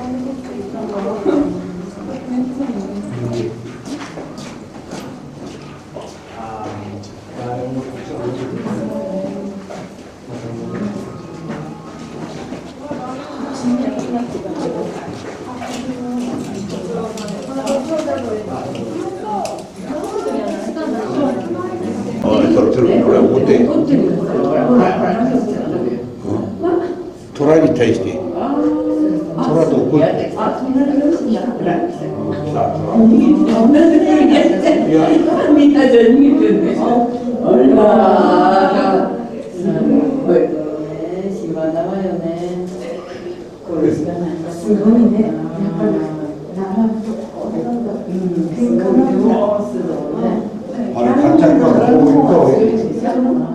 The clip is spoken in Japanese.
虎に対して虎と怒って。 みんなで逃げてるでしょ。あら島長よね。これしかない。すごいね。やっぱり並ぶとこれなんだ。喧嘩なんだ。あれ簡単にこう言うと。